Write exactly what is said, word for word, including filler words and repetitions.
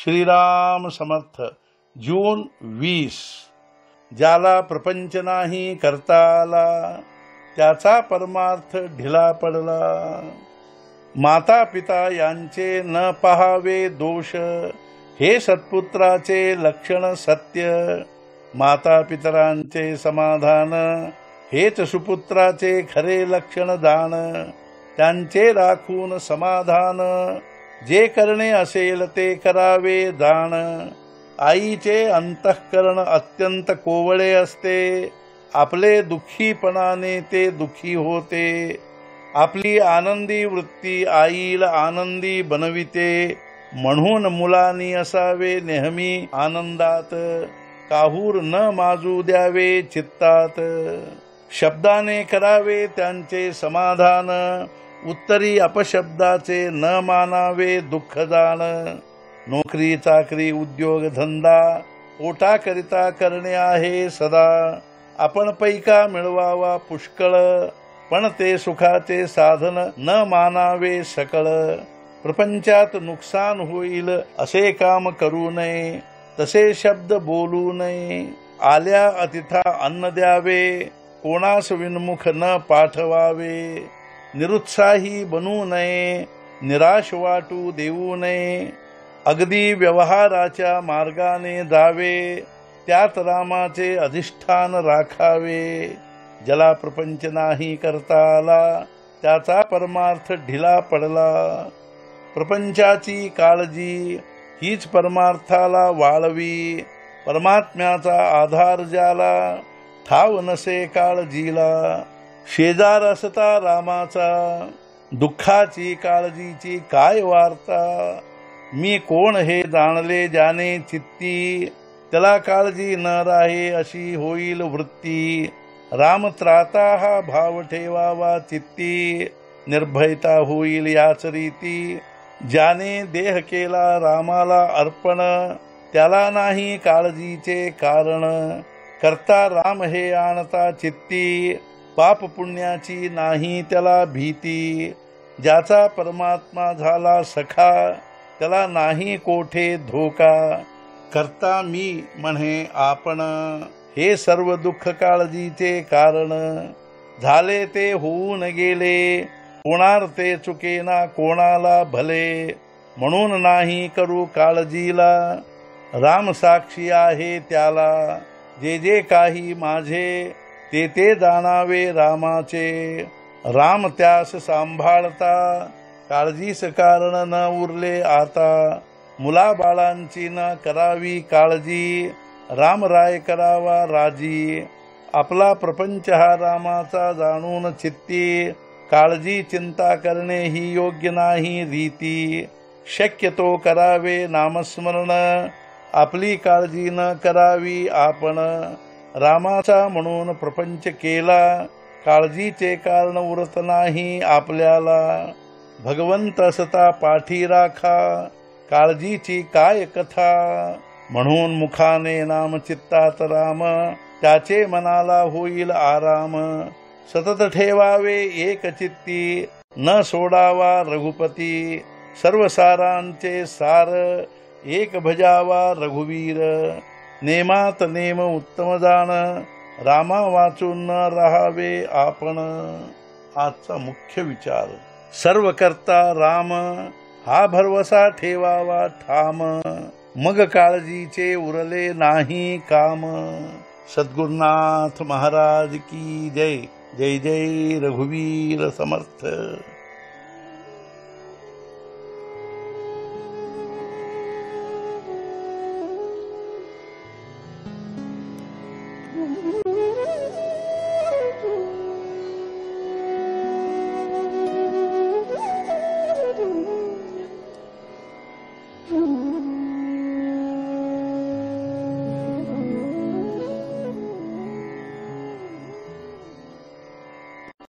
श्रीराम समर्थ. जून वीस. ज्याला प्रपंच नाही करता आला, त्याचा परमार्थ ढिला पडला. माता पिता यांचे न पहावे दोष, हे सत्पुत्राचे लक्षण सत्य. माता पितरांचे समाधान, हेच सुपुत्राचे खरे लक्षण दान. त्यांचे राखून समाधान, जे करणे असेल ते करावे जाण. आईचे अंतःकरण अत्यंत कोवळे असते, आपले दुःखीपणाने ते दुःखी होते. आपली आनंदी वृत्ती आईला आनंदी बनविते, म्हणून मुलांनी असावे नेहमी आनंदात. काहूर न माजू द्यावे चित्तात, शब्दाने करावे त्यांचे समाधान. उत्तरी अपशब्दाचे न मानावे दुःख जाण. नोकरी चाकरी उद्योग धंदा पोटाकरिता करणे आहे सदा. आपण पैका मिळवावा पुष्कळ, पण ते सुखाचे साधन न मानावे सकळ. प्रपंचात नुकसान होईल असे काम करू नये, तसे शब्द बोलू नये. आल्या अतिथा अन्न द्यावे, कोणास विनमुख न पाठवावे. निरुत्साही बनू नये, निराश वाटू देऊ नये. अगदी व्यवहाराच्या मार्गाने जावे, त्यात रामाचे अधिष्ठान राखावे. ज्याला प्रपंच नाही करता आला, त्याचा परमार्थ ढिला पडला. प्रपंचाची काळजी हीच परमार्थाला वाळवी. परमात्म्याचा आधार ज्याला, ठाव नसे काळजीला. शेजार असता रामाचा, दुःखाची काळजीची काय वार्ता. मी कोण हे जाणले ज्याने चित्ती, त्याला काळजी न राहे अशी होईल वृत्ती. राम त्राता हा भाव ठेवावा चित्ती, निर्भयता होईल याच रीती. ज्याने देह केला रामाला अर्पण, त्याला नाही काळजीचे कारण. करता राम हे आणता चित्ती, पाप पुण्याची नाही त्याला भीती. ज्याचा परमात्मा झाला सखा, त्याला नाही कोठे धोका. करता मी म्हणे आपण, हे सर्व दुःख काळजीचे कारण. झाले ते होऊन गेले, कोणार ते चुकेना कोणाला भले. म्हणून नाही करू काळजीला, राम साक्षी आहे त्याला. जे जे काही माझे, ते ते जाणावे रामाचे. राम त्यास सांभाळता, काळजीस कारण न उरले आता. मुलाबाळांची न करावी काळजी, राम राय करावा राजी. आपला प्रपंच हा रामाचा जाणून चित्ती, काळजी चिंता करणे ही योग्य नाही रीती. शक्यतो करावे नामस्मरण, आपली काळजी न करावी आपण. रामाचा म्हणून प्रपंच केला, काळजीचे कारण उरत नाही आपल्याला. भगवंत असता पाठी राखा, काळजीची काय कथा. म्हणून मुखाने नाम चित्तात राम, त्याचे मनाला होईल आराम. सतत ठेवावे एक चित्ती, न सोडावा रघुपती. सर्व सारांचे सार, एक भजावा रघुवीर. नेमात नेम उत्तम जाण, रामा वाचून न राहावे आपण. आजचा मुख्य विचार, सर्व करता राम, हा भरवसा ठेवावा ठाम. मग काळजीचे उरले नाही काम. सद्गुरुनाथ महाराज की जय. जय जय रघुवीर समर्थ.